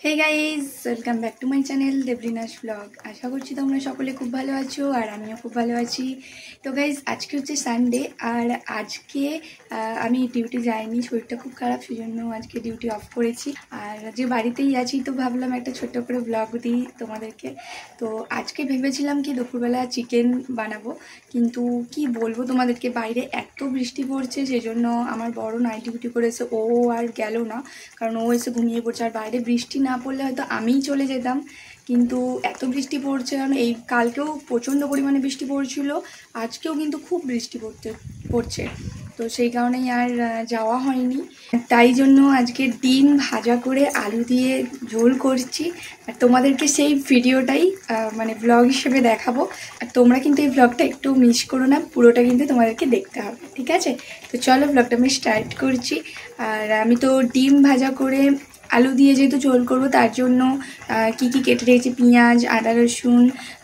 Hey guys welcome back to my channel देवरीनास blog. आशा करছি তোমরা সকলে খুব ভালো আছো আর আমিও খুব ভালো আছি। তো গাইজ আজকে হচ্ছে সানডে আর আজকে আমি ডিউটি যাইনি, শরীরটা খুব খারাপ, সেজন্য আজকে ডিউটি অফ করেছি আর যে বাড়িতেই আছি। তো ভাবলাম একটা ছোট্ট করে ব্লগ দিই তোমাদেরকে। তো আজকে ভেবেছিলাম কি দুপুরবেলা চিকেন বানাবো, কিন্তু কি বলবো তোমাদেরকে, বাইরে এত বৃষ্টি পড়ছে সেজন্য আমার বড় নাইট ডিউটি করেছে, ও আর গেল না কারণ ও এসে ঘুমিয়ে পড়ছে। আর বাইরে বৃষ্টি না পড়লে হয়তো আমিই চলে যেতাম, কিন্তু এত বৃষ্টি পড়ছে কারণ এই কালকেও প্রচণ্ড পরিমাণে বৃষ্টি পড়ছিল, আজকেও কিন্তু খুব বৃষ্টি পড়ছে। তো সেই কারণেই আর যাওয়া হয়নি। তাই জন্য আজকে ডিম ভাজা করে আলু দিয়ে ঝোল করছি আর তোমাদেরকে সেই ভিডিওটাই মানে ব্লগ হিসেবে দেখাবো। আর তোমরা কিন্তু এই ব্লগটা একটু মিস করো না, পুরোটা কিন্তু তোমাদেরকে দেখতে হবে, ঠিক আছে? তো চলো ব্লগটা আমি স্টার্ট করছি। আর আমি তো ডিম ভাজা করে আলু দিয়ে যেহেতু ঝোল করবো তার জন্য কি কি কেটে রেখেছি, পেঁয়াজ, আদা রসুন,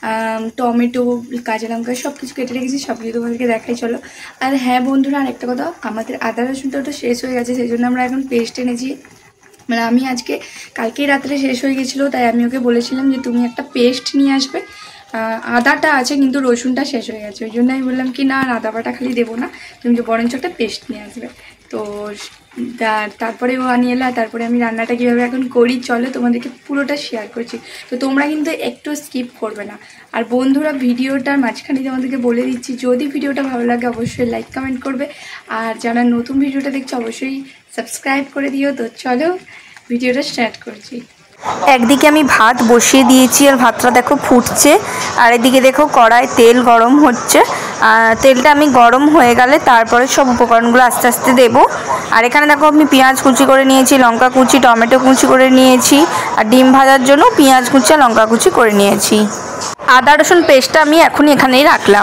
টমেটো, কাঁচা লঙ্কা সব কিছু কেটে রেখেছি, সব কিছু তোমাদেরকে দেখাই চলো। আর হ্যাঁ বন্ধুরা, আরেকটা কথা, আমাদের আদা রসুনটা ওটা শেষ হয়ে গেছে, সেই জন্য আমরা এখন পেস্ট এনেছি। মানে আমি কালকেই রাত্রে শেষ হয়ে গেছিলো, তাই আমি ওকে বলেছিলাম যে তুমি একটা পেস্ট নিয়ে আসবে। আদাটা আছে কিন্তু রসুনটা শেষ হয়ে গেছে, ওই জন্য আমি বললাম কি না, আদা বাটা খালি দেবো না, তুমি তো বরঞ্চ একটা পেস্ট নিয়ে আসবে। তো তারপরে ও আনিয়ে এলো, তারপরে আমি রান্নাটা কীভাবে এখন করি চলো তোমাদেরকে পুরোটা শেয়ার করছি। তো তোমরা কিন্তু একটু স্কিপ করবে না। আর বন্ধুরা, ভিডিওটার মাঝখানে তোমাদেরকে বলে দিচ্ছি, যদি ভিডিওটা ভালো লাগে অবশ্যই লাইক কমেন্ট করবে, আর যারা নতুন ভিডিওটা দেখছো অবশ্যই সাবস্ক্রাইব করে দিও। তো চলো ভিডিওটা স্টার্ট করছি। একদিকে আমি ভাত বসিয়ে দিয়েছি আর ভাতটা দেখো ফুটছে, আর এদিকে দেখো কড়ায় তেল গরম হচ্ছে। তেলটা আমি গরম হয়ে গেলে তারপরে সব উপকরণগুলো আস্তে আস্তে দেবো। আর এখানে দেখো আমি পেঁয়াজ কুচি করে নিয়েছি, লঙ্কা কুচি, টমেটো কুচি করে নিয়েছি, আর ডিম ভাজার জন্য পেঁয়াজ কুচি আর লঙ্কা কুচি করে নিয়েছি। আদা রসুন পেস্টটা আমি এখনই এখানেই রাখলাম।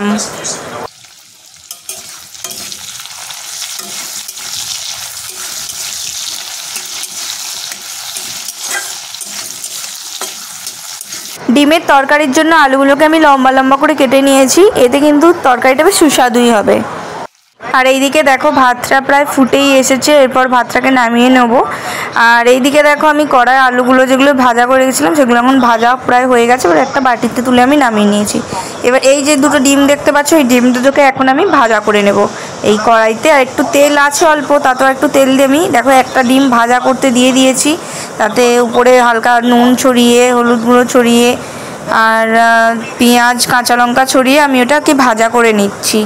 ডিমের তরকারির জন্য আলুগুলোকে আমি লম্বা লম্বা করে কেটে নিয়েছি, এতে কিন্তু তরকারিটা বেশ সুস্বাদুই হবে। আর এইদিকে দেখো ভাতটা প্রায় ফুটেই এসেছে, এরপর ভাতটাকে নামিয়ে নেব। আর এইদিকে দেখো আমি কড়াই আলুগুলো যেগুলো ভাজা করে রেখেছিলাম সেগুলো এখন ভাজা প্রায় হয়ে গেছে, এবার একটা বাটিতে তুলে আমি নামিয়ে নিয়েছি। এবার এই যে দুটো ডিম দেখতে পাচ্ছ, এই ডিম দুটোকে এখন আমি ভাজা করে নেব এই কড়াইতে। আর একটু তেল আছে অল্প, তাতেও একটু তেল দিয়ে আমি দেখো একটা ডিম ভাজা করতে দিয়ে দিয়েছি, তাতে উপরে হালকা নুন ছড়িয়ে, হলুদ গুঁড়ো ছড়িয়ে আর পেঁয়াজ কাঁচা লঙ্কা ছড়িয়ে আমি ওটাকে ভাজা করে নিচ্ছি।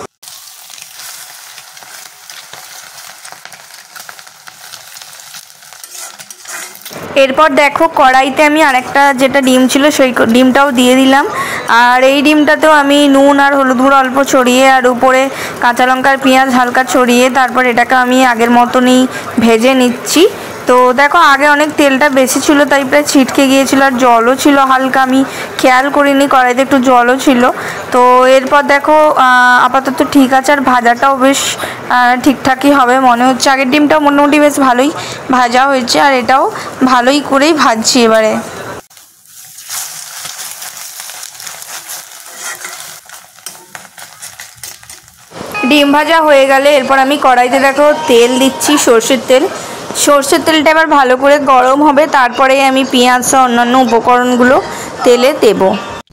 এরপর দেখো কড়াইতে আমি আরেকটা যেটা ডিম ছিল সেই ডিমটাও দিয়ে দিলাম, আর এই ডিমটাতেও আমি নুন আর হলুদ গুঁড়ো অল্প ছড়িয়ে আর উপরে কাঁচা লঙ্কার পেঁয়াজ হালকা ছড়িয়ে তারপর এটাকে আমি আগের মতনই ভেজে নিচ্ছি। তো দেখো আগে অনেক তেলটা বেশি ছিল তাই প্রায় ছিটকে গিয়েছিল, আর জলও ছিল হালকা, আমি খেয়াল করিনি কড়াইতে একটু জলও ছিল। তো এরপর দেখো আপাতত ঠিক আছে, আর ভাজাটাও বেশ ঠিকঠাকই হবে মনে হচ্ছে। আগের ডিমটাও মোটামুটি বেশ ভালোই ভাজা হয়েছে, আর এটাও ভালোই করেই ভাজছি এবারে। ডিম ভাজা হয়ে গেলে এরপর আমি কড়াইতে দেখো তেল দিচ্ছি, সর্ষের তেল। সর্ষের তেলটা এবার ভালো করে গরম হবে, তারপরে আমি পেঁয়াজ সহ অন্যান্য উপকরণগুলো তেলে দেবো।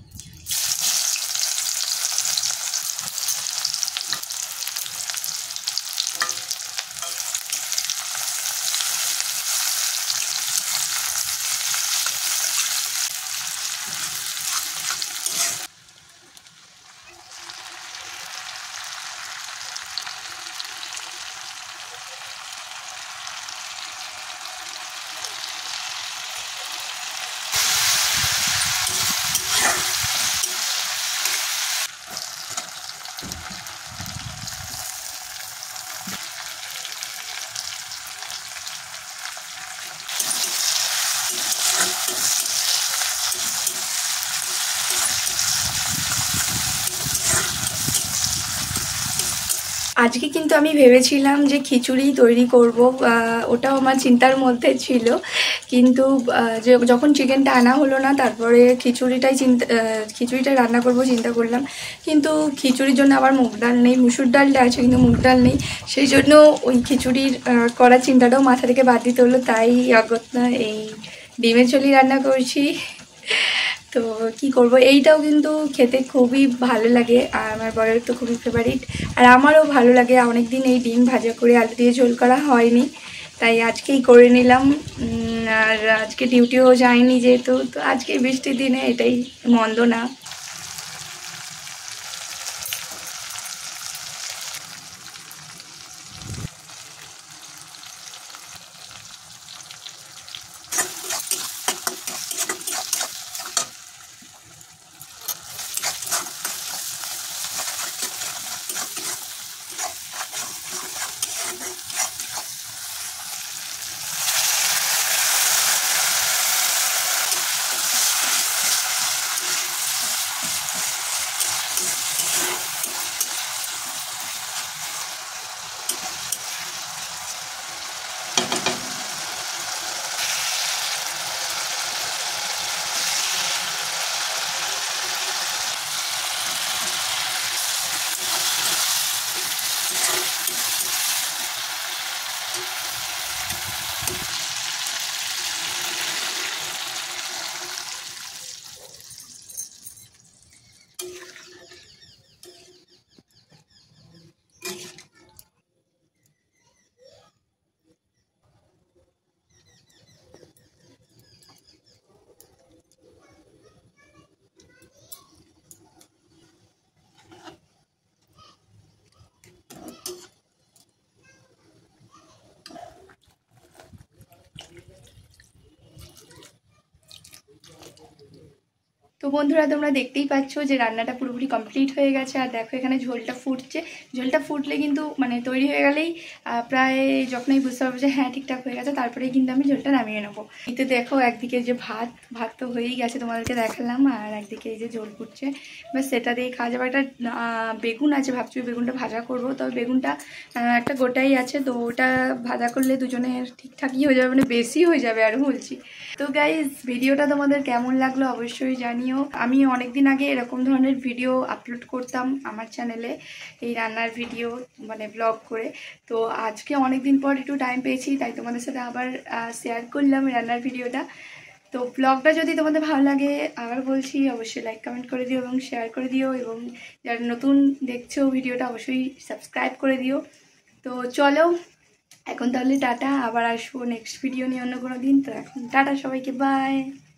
আজকে কিন্তু আমি ভেবেছিলাম যে খিচুড়ি তৈরি করব, ওটাও আমার চিন্তার মধ্যে ছিল, কিন্তু যখন চিকেনটা আনা হলো না তারপরে খিচুড়িটা রান্না করব চিন্তা করলাম। কিন্তু খিচুড়ির জন্য আবার মুগ ডাল নেই, মুসুর ডালটা আছে কিন্তু মুগ ডাল নেই, সেই জন্য ওই খিচুড়ির করার চিন্তাটাও মাথা থেকে বাদ দিতে হলো। তাই অগত্যা এই ডিমের ঝোলই রান্না করছি। তো কি করব, এইটাও কিন্তু খেতে খুবই ভালো লাগে আর আমার বরের তো খুবই ফেভারিট, আর আমারও ভালো লাগে। অনেক দিন এই ডিম ভাজা করে আলু দিয়ে ঝোল করা হয়নি, তাই আজকেই করে নিলাম। আর আজকে ডিউটিও যায়নি যেহেতু, তো আজকে বৃষ্টির দিনে এটাই মন্দ না। তো বন্ধুরা, তোমরা দেখতেই পাচ্ছ যে রান্নাটা পুরোপুরি কমপ্লিট হয়ে গেছে। আর দেখো এখানে ঝোলটা ফুটছে। ঝোলটা ফুটলে কিন্তু মানে তৈরি হয়ে গেলেই প্রায় যখনই বুঝতে পারবো যে হ্যাঁ ঠিকঠাক হয়ে গেছে, তারপরেই কিন্তু আমি ঝোলটা নামিয়ে নেবো। এতে দেখো একদিকে যে ভাত তো হয়েই গেছে, তোমাদেরকে দেখালাম, আর একদিকে এই যে ঝোল ফুটছে, বাস সেটা দিয়ে খাওয়া যাবে। একটা বেগুন আছে, ভাবছি বেগুনটা ভাজা করবো, তবে বেগুনটা একটা গোটাই আছে, তো ওটা ভাজা করলে দুজনের ঠিকঠাকই হয়ে যাবে, মানে বেশি হয়ে যাবে আরও বলছি। তো গাইজ, ভিডিওটা তোমাদের কেমন লাগলো অবশ্যই জানিও। আমি অনেকদিন আগে এরকম ধরনের ভিডিও আপলোড করতাম আমার চ্যানেলে, এই রান্নার ভিডিও মানে ব্লগ করে। তো আজকে অনেকদিন পর একটু টাইম পেয়েছি, তাই তোমাদের সাথে আবার শেয়ার করলাম রান্নার ভিডিওটা। তো ব্লগটা যদি তোমাদের ভালো লাগে, আবার বলছি, অবশ্যই লাইক কমেন্ট করে দিও এবং শেয়ার করে দিও, এবং যারা নতুন দেখছো ভিডিওটা অবশ্যই সাবস্ক্রাইব করে দিও। তো চলো এখন তাহলে টাটা, আবার আসবো নেক্সট ভিডিও নিয়ে অন্য কোনো দিন। তো এখন টাটা সবাইকে, বাই।